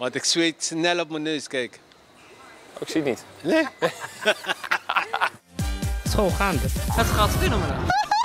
Want ik zweet snel op mijn neus, kijk. Oh, ik zie het niet. Nee? School gaande. Het gaat fenomenaal.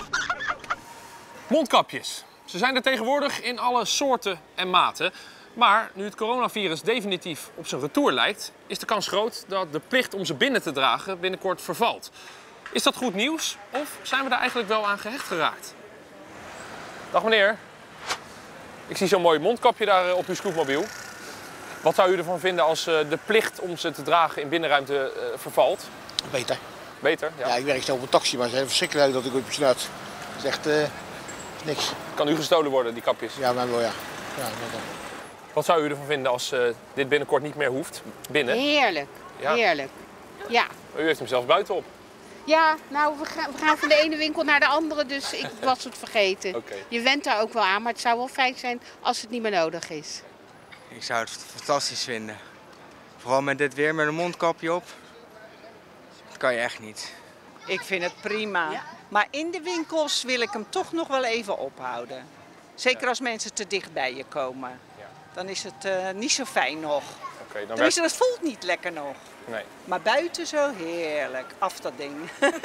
Mondkapjes. Ze zijn er tegenwoordig in alle soorten en maten. Maar nu het coronavirus definitief op zijn retour lijkt, is de kans groot dat de plicht om ze binnen te dragen binnenkort vervalt. Is dat goed nieuws of zijn we daar eigenlijk wel aan gehecht geraakt? Dag meneer. Ik zie zo'n mooi mondkapje daar op uw scootmobiel. Wat zou u ervan vinden als de plicht om ze te dragen in binnenruimte vervalt? Beter. Beter, ja. Ja, ik werk zelf op een taxi, maar het is verschrikkelijk dat ik op je snuit. Het is echt niks. Kan u gestolen worden, die kapjes? Ja, maar wel ja. Ja, net dan. Wat zou u ervan vinden als dit binnenkort niet meer hoeft, binnen? Heerlijk, Ja. heerlijk. Ja. U heeft hem zelfs buiten op. Ja, nou, we gaan van de ene winkel naar de andere, dus ik was het vergeten. Oké. Je went daar ook wel aan, maar het zou wel fijn zijn als het niet meer nodig is. Ik zou het fantastisch vinden. Vooral met dit weer, met een mondkapje op. Dat kan je echt niet. Ik vind het prima. Ja. Maar in de winkels wil ik hem toch nog wel even ophouden. Zeker als mensen te dicht bij je komen. Ja. Dan is het niet zo fijn nog. Oké, dan Tenminste, het voelt niet lekker nog. Nee. Maar buiten zo heerlijk. Af dat ding.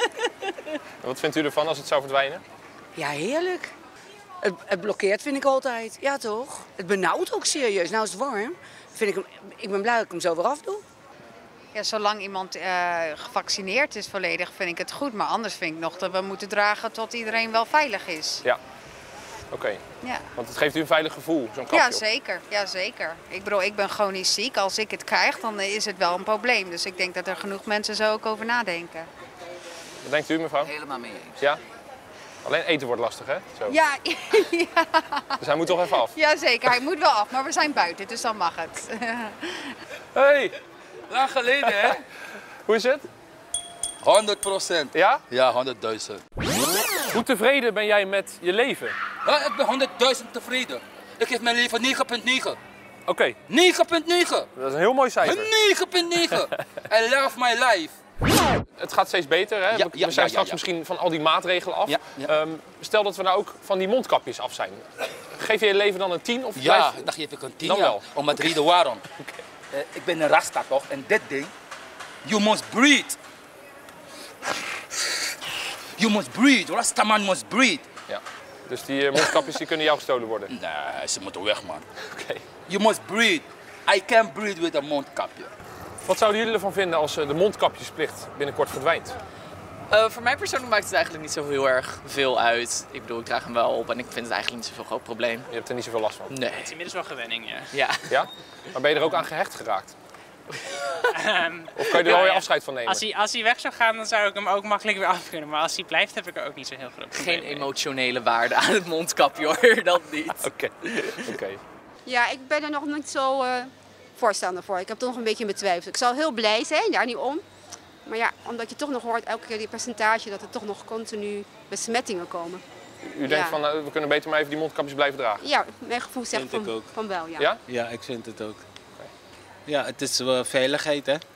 Wat vindt u ervan als het zou verdwijnen? Ja, heerlijk. Het blokkeert vind ik altijd. Ja, toch? Het benauwt ook serieus. Nou is het warm. Ik ben blij dat ik hem zo weer afdoe. Ja, zolang iemand gevaccineerd is volledig, vind ik het goed. Maar anders vind ik nog dat we moeten dragen tot iedereen wel veilig is. Ja. Oké. Ja, Want het geeft u een veilig gevoel, zo'n kapje ja op. zeker. Ja, zeker. Ik bedoel, ik ben chronisch ziek. Als ik het krijg, dan is het wel een probleem. Dus ik denk dat er genoeg mensen zo ook over nadenken. Wat denkt u, mevrouw? Helemaal mee eens. Ja? Alleen eten wordt lastig, hè? Zo. Ja, Dus hij moet toch even af. ja, zeker. Hij moet wel af, maar we zijn buiten, dus dan mag het. Hey, Lang geleden, hè? hoe is het? 100%. Ja? Ja, 100.000. Hoe tevreden ben jij met je leven? Ja, ik ben 100.000 tevreden. Ik geef mijn leven 9,9. Oké, 9,9. dat is een heel mooi cijfer. 9,9. I love my life. Het gaat steeds beter, hè? Ja, We zijn straks ja. misschien van al die maatregelen af. Ja, ja. Stel dat we nou ook van die mondkapjes af zijn. Geef je je leven dan een 10? Of Ja, blijf... dan geef ik een 10 Dan wel. Om het reden waarom. Ik ben een rasta toch? En dit ding, you must breathe. You must breathe. Rastaman must breathe. Ja. Dus die mondkapjes die kunnen jou gestolen worden? Nee, ze moeten weg, man. Oké. You must breathe. I can't breathe with een mondkapje. Wat zouden jullie ervan vinden als de mondkapjesplicht binnenkort verdwijnt? Voor mij persoonlijk maakt het eigenlijk niet zo heel erg veel uit. Ik bedoel, ik draag hem wel op en ik vind het eigenlijk niet zoveel groot probleem. Je hebt er niet zoveel last van? Nee. Het is inmiddels wel gewenning, ja. Ja. Ja? Maar ben je er ook aan gehecht geraakt? Of kan je er wel weer afscheid van nemen? Als hij weg zou gaan, dan zou ik hem ook makkelijk weer af kunnen. Maar als hij blijft, heb ik er ook niet zo heel groot probleem Geen mee. emotionele waarde aan het mondkapje hoor, dat niet. Oké. Ja, ik ben er nog niet zo voorstander voor. Ik heb toch nog een beetje betwijfeld. Ik zal heel blij zijn, daar niet om. Maar ja, omdat je toch nog hoort elke keer die percentage dat er toch nog continu besmettingen komen. U denkt Ja. van, we kunnen beter maar even die mondkapjes blijven dragen? Ja, mijn gevoel zegt Vind ik ook. van wel, ja. Ja? Ja, ik vind het ook. Ja, het is wel veiligheid, hè?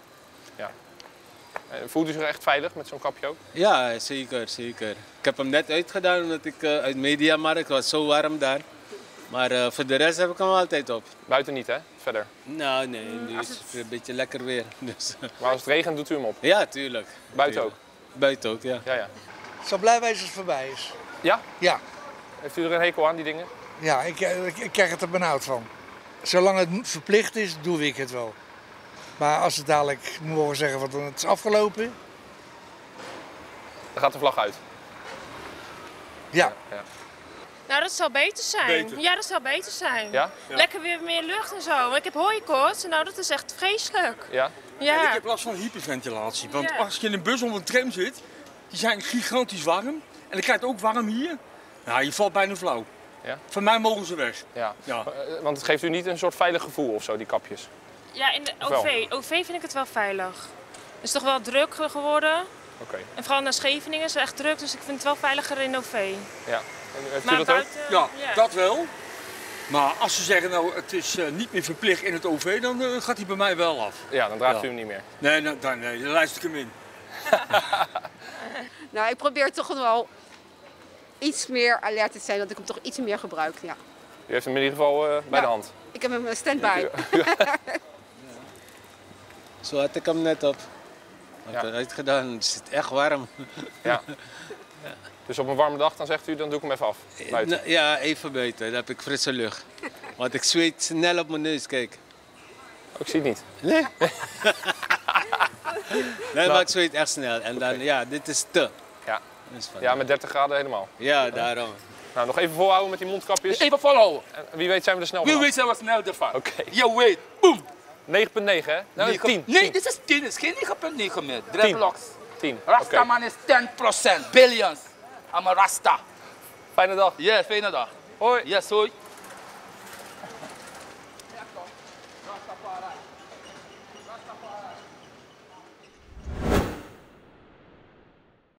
Voelt u zich echt veilig met zo'n kapje ook? Ja, zeker, zeker. Ik heb hem net uitgedaan omdat ik uit Mediamarkt, het was zo warm daar. Maar voor de rest heb ik hem altijd op. Buiten niet, hè? Verder. Nou, nee, nu is het een beetje lekker weer. Dus. Maar als het regent, doet u hem op? Ja, tuurlijk. Buiten ook? Buiten ook, ja. Ja, ja. Ik zal blij wezen als het voorbij is. Ja? Ja. Heeft u er een hekel aan, die dingen? Ja, ik krijg het er benauwd van. Zolang het verplicht is, doe ik het wel. Maar als het dadelijk moet mogen zeggen, want het is afgelopen. Dan gaat de vlag uit. Ja. Nou, dat zal beter zijn. Ja, dat zal beter zijn. Ja? Lekker weer meer lucht en zo. Want ik heb hooikoorts en nou, dat is echt vreselijk. Ja? Ja. En ik heb last van hyperventilatie. Want Ja. als je in een bus of een tram zit, die zijn gigantisch warm. En dan krijg je het ook warm hier. Nou, je valt bijna flauw. Ja? Van mij mogen ze weg. Ja. Ja. Want het geeft u niet een soort veilig gevoel of zo, die kapjes? Ja, in de Of wel? OV vind ik het wel veilig. Het is toch wel druk geworden. Oké. En vooral naar Scheveningen is het echt druk, dus ik vind het wel veiliger in de OV. Ja. Heeft u Maar dat buiten, Ja, dat wel. Maar als ze zeggen, nou, het is niet meer verplicht in het OV, dan gaat hij bij mij wel af. ook? Ja, dan draagt u hem niet meer. Nee, dan luister ik hem in. Nou, ik probeer toch wel iets meer alert te zijn, dat ik hem toch iets meer gebruik, ja. U heeft hem in ieder geval bij de hand. Ik heb hem standby. Zo had ik hem net op. Ik heb eruit gedaan, het is echt warm. Ja. Dus op een warme dag dan zegt u, dan doe ik hem even af. Buiten. Ja, even buiten. Dan heb ik frisse lucht. Want ik zweet snel op mijn neus, kijk. Ik zie het niet. Nee? Nee, maar ik zweet echt snel. En dan, ja, dit is te. Ja, ja met 30 graden helemaal. Ja, daarom. Nou, nog even volhouden met die mondkapjes. Even volhouden. En wie weet zijn we er snel Wie vanaf. weet zijn we snel ervan. Oké. Je weet, boom. 9,9 hè? Nou, 10. Nee, dit is 10, het is geen 9,9 meer. 10. Dreadlocks. 10. Rastaman is 10%, billions. I'm a Rasta. Fijne dag. Yes, fijne dag. Hoi. Yes, hoi.